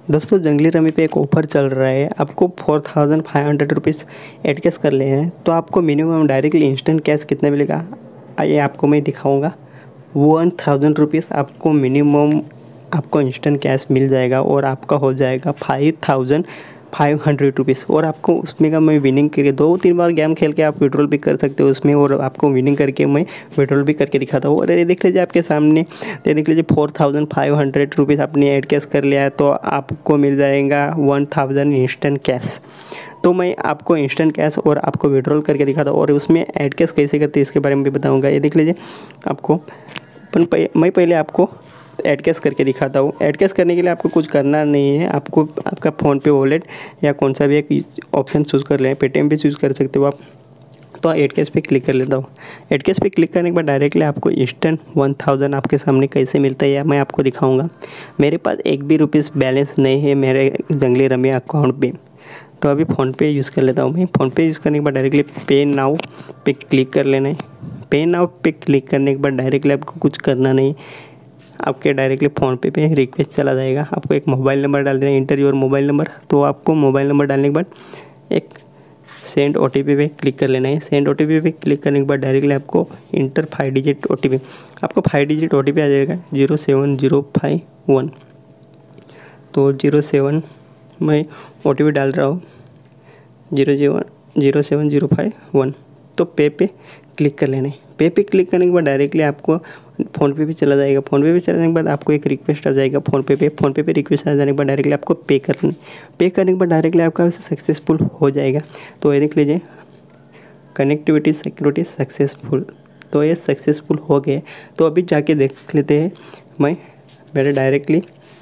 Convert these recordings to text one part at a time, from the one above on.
दोस्तों जंगली रमी पे एक ऑफ़र चल रहा है। आपको 4500 रुपीज़ एड कैश कर ले हैं तो आपको मिनिमम डायरेक्टली इंस्टेंट कैश कितना मिलेगा आइए आपको मैं दिखाऊंगा। 1000 रुपीज़ आपको मिनिमम आपको इंस्टेंट कैश मिल जाएगा और आपका हो जाएगा 5500 रुपीज़। और आपको उसमें का मैं विनिंग करके 2-3 बार गेम खेल के आप विड्रॉल भी कर सकते हो उसमें, और आपको विनिंग करके मैं विड्रॉल भी करके दिखाता हूँ। और ये देख लीजिए आपके सामने, तो देख लीजिए 4500 रुपीज़ आपने ऐड कैश कर लिया है तो आपको मिल जाएगा 1000 इंस्टेंट कैश। तो मैं आपको इंस्टेंट कैश और आपको विड्रॉल करके दिखाता हूँ और उसमें ऐड कैश कैसे करते हैं इसके बारे में भी बताऊँगा। ये देख लीजिए आपको मैं पहले आपको ऐड कैश करके दिखाता हूँ। ऐड कैश करने के लिए आपको कुछ करना नहीं है, आपको आपका फ़ोनपे वॉलेट या कौन सा भी एक ऑप्शन चूज़ कर लें, पेटीएम भी चूज़ कर सकते हो आप। तो ऐड कैश पे क्लिक कर लेता हूँ। ऐड कैश पे क्लिक करने के बाद डायरेक्टली आपको इंस्टेंट 1000 आपके सामने कैसे मिलता है या मैं आपको दिखाऊंगा। मेरे पास एक भी रुपीज़ बैलेंस नहीं है मेरे जंगली रमी अकाउंट पे, तो अभी फ़ोनपे यूज़ कर लेता हूँ मैं। फ़ोनपे यूज़ करने के बाद डायरेक्टली पे नाउ पे क्लिक कर लेना है। पे नाउ पे क्लिक करने के बाद डायरेक्टली आपको कुछ करना नहीं, आपके डायरेक्टली फ़ोनपे पे रिक्वेस्ट चला जाएगा। आपको एक मोबाइल नंबर डाल देना है, इंटर योर मोबाइल नंबर। तो आपको मोबाइल नंबर डालने के बाद एक सेंड ओटीपी पे क्लिक कर लेना है। सेंड ओटीपी पे क्लिक करने के बाद डायरेक्टली आपको इंटर 5 डिजिट ओटीपी, आपको 5 डिजिट ओटीपी आ जाएगा 07051। तो 07 मैं ओटीपी डाल रहा हूँ 0705051। तो पे क्लिक कर लेना है। पे क्लिक करने के बाद डायरेक्टली आपको फ़ोनपे पे चला जाएगा। फ़ोनपे पे चलाने के बाद आपको एक रिक्वेस्ट आ जाएगा फ़ोनपे पे रिक्वेस्ट आ जाने के बाद डायरेक्टली आपको पे करना है। पे करने के बाद डायरेक्टली आपका सक्सेसफुल हो जाएगा। तो ये देख लीजिए कनेक्टिविटी सिक्योरिटी सक्सेसफुल, तो ये सक्सेसफुल हो गए। तो अभी जाके देख लेते हैं मैं मेरे डायरेक्टली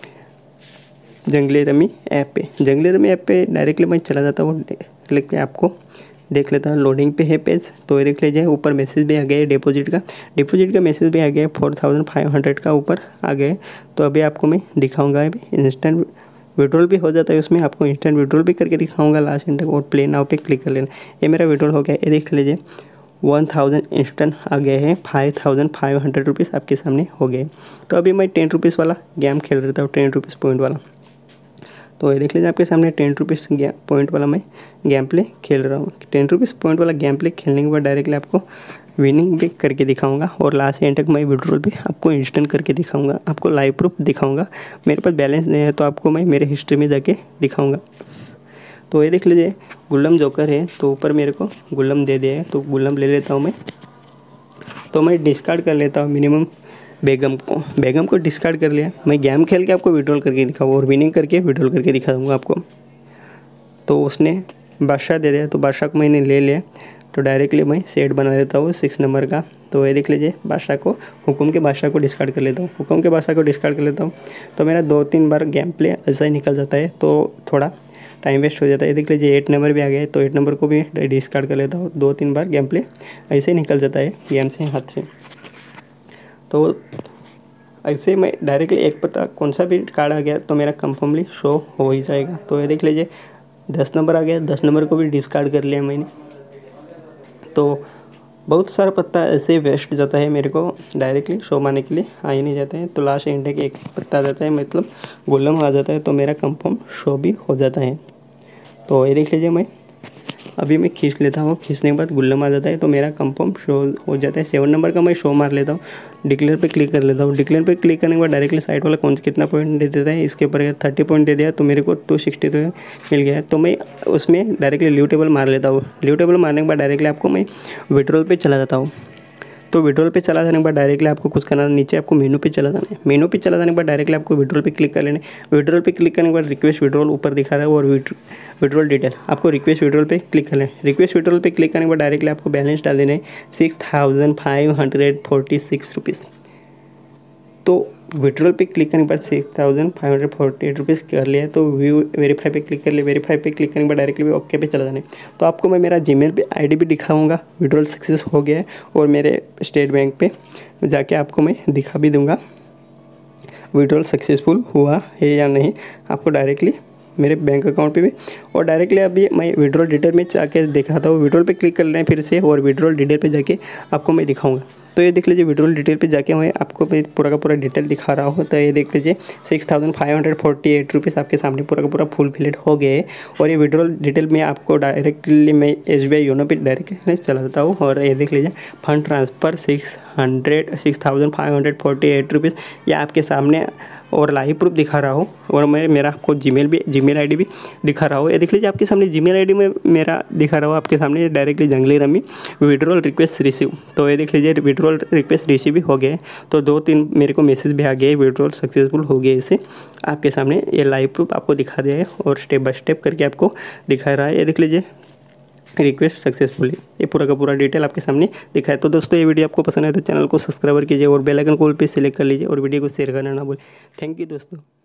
जंगली रमी ऐप पे डायरेक्टली मैं चला जाता हूँ। लेकिन आपको देख लेता हूँ लोडिंग पे है पेज। तो ये देख लीजिए ऊपर मैसेज भी आ गया है डिपॉजिट का मैसेज भी आ गया है 4500 का ऊपर आ गया। तो अभी आपको मैं दिखाऊंगा, अभी इंस्टेंट विड्रॉल भी हो जाता है उसमें, आपको इंस्टेंट विड्रॉल भी करके दिखाऊंगा लास्ट एंड तक। और प्ले नाउ पे क्लिक कर लेना। ये मेरा विड्रॉल हो गया, ये देख लीजिए 1000 इंस्टेंट आ गए हैं, 5500 रुपीज़ आपके सामने हो गए। तो अभी मैं 10 रुपीज़ वाला गेम खेल रहा था, 10 रुपीज़ पॉइंट वाला। तो ये देख लीजिए आपके सामने 10 रुपीज़ पॉइंट वाला मैं गेम प्ले खेल रहा हूँ। 10 रुपीज़ पॉइंट वाला गेम प्ले खेलने के बाद डायरेक्टली आपको विनिंग भी करके दिखाऊंगा और लास्ट एंड तक मैं विड्रॉल भी आपको इंस्टेंट करके दिखाऊंगा, आपको लाइव प्रूफ दिखाऊंगा। मेरे पास बैलेंस नहीं है तो आपको मैं मेरे हिस्ट्री में जाके दिखाऊंगा। तो ये देख लीजिए गुल्लम जोकर है, तो ऊपर मेरे को गुल्लम दे दिया है, तो गुल्लम ले लेता हूँ मैं। तो मैं डिस्कार्ड कर लेता हूँ मिनिमम बेगम को डिस्कार्ड कर लिया। मैं गेम खेल के आपको विड्रॉल करके दिखाऊंगा और विनिंग करके विड्रॉल करके दिखा दूँगा आपको। तो उसने बादशाह दे दिया, तो बादशाह को मैंने ले लिया। तो डायरेक्टली मैं सेट बना लेता हूँ 6 नंबर का। तो ये देख लीजिए हुकुम के बादशाह को डिस्कार्ड कर लेता हूँ। तो मेरा 2-3 बार गेम प्ले ऐसा ही निकल जाता है, तो थोड़ा टाइम वेस्ट हो जाता है। देख लीजिए 8 नंबर भी आ गया, तो 8 नंबर को भी डिस्कार्ड कर लेता हूँ। 2-3 बार गेम प्ले ऐसे ही निकल जाता है गेम से, हाथ से। तो ऐसे मैं डायरेक्टली एक पता कौन सा भी कार्ड आ गया तो मेरा कंफर्मली शो हो ही जाएगा। तो ये देख लीजिए 10 नंबर आ गया, 10 नंबर को भी डिस्कार्ड कर लिया मैंने। तो बहुत सारा पत्ता ऐसे वेस्ट जाता है, मेरे को डायरेक्टली शो मारने के लिए आ ही नहीं जाते हैं। तो लास्ट एंड के एक पत्ता आ जाता है, मतलब गुल्लम आ जाता है, तो मेरा कंफर्म शो भी हो जाता है। तो ये देख लीजिए मैं खींच लेता हूँ, खींचने के बाद गुल्लम आ जाता है, तो मेरा कंफर्म शो हो जाता है। 7 नंबर का मैं शो मार लेता हूँ, डिक्लेयर पे क्लिक कर लेता हूँ। डिक्लेयर पे क्लिक करने के बाद डायरेक्टली साइड वाला कौन कितना पॉइंट दे देता है, इसके ऊपर 30 पॉइंट दे दिया, तो मेरे को 260 मिल गया है। तो मैं उसमें डायरेक्टली लीव टेबल मार लेता हूँ। लीव टेबल मारने के बाद डायरेक्टली आपको मैं विड्रॉल पे चला जाता हूँ। तो विड्रॉल पे चला जाने के बाद डायरेक्टली आपको कुछ करना, नीचे आपको मेनू पे चला जाना है। मेनू पे चला जाने के बाद डायरेक्टली आपको विड्रॉल पे क्लिक कर लेना है। विड्रॉल पे क्लिक करने के बाद रिक्वेस्ट विड्रॉल ऊपर दिखा रहा है और विड्रॉल डिटेल, आपको रिक्वेस्ट विड्रॉल पे क्लिक कर लें। रिक्वेस्ट विड्रॉल पे क्लिक करने के बाद डायरेक्टली आपको बैलेंस डाल देना है 6546 रुपीज़। तो विड्रॉल पे क्लिक करने के बाद 6548 रुपीज़ कर लिया है। तो व्यू वेरीफाई पे क्लिक कर लिया। वेरीफाई पे क्लिक करने के बाद डायरेक्टली ओके पे चला जाना है। तो आपको मैं मेरा जीमेल पे आईडी भी दिखाऊंगा, विड्रॉल सक्सेस हो गया है, और मेरे स्टेट बैंक पे जाके आपको मैं दिखा भी दूंगा विड्रॉल सक्सेसफुल हुआ है या नहीं, आपको डायरेक्टली मेरे बैंक अकाउंट पे भी। और डायरेक्टली अभी मैं विड्रॉल डिटेल में जाके दिखाता हूँ। विड्रॉल पे क्लिक कर लें फिर से, और विड्रॉल डिटेल पे जाके आपको मैं दिखाऊंगा। तो ये देख लीजिए विड्रॉल डिटेल पे जाके मैं आपको पूरा का पूरा डिटेल दिखा रहा हूँ। तो ये देख लीजिए 6548 आपके सामने पूरा का पूरा फुल फिलेड हो गए। और ये विड्रॉल डिटेल में आपको डायरेक्टली मैं SBI योनो पे डायरेक्टली चला देता हूँ। और ये देख लीजिए फंड ट्रांसफ़र 6548 ये आपके सामने और लाइव प्रूफ दिखा रहा हूँ। और मैं मेरा आपको जीमेल आईडी भी दिखा रहा हूँ। ये देख लीजिए आपके सामने जीमेल आईडी में मेरा दिखा रहा हूँ आपके सामने डायरेक्टली जंगली रमी विड्रॉल रिक्वेस्ट रिसीव। तो ये देख लीजिए विड्रॉल रिक्वेस्ट रिसीव भी हो गए। तो 2-3 मेरे को मैसेज भी आ गए विड्रॉल सक्सेसफुल हो गए। इसे आपके सामने ये लाइव प्रूफ आपको दिखा दिया है और स्टेप बाय स्टेप करके आपको दिखा रहा है। ये देख लीजिए रिक्वेस्ट सक्सेसफुली, ये पूरा का पूरा डिटेल आपके सामने दिखा है। तो दोस्तों ये वीडियो आपको पसंद है तो चैनल को सब्सक्राइब कीजिए और बेल आइकन कॉल पे सिलेक्ट कर लीजिए और वीडियो को शेयर करना ना भूलें। थैंक यू दोस्तों।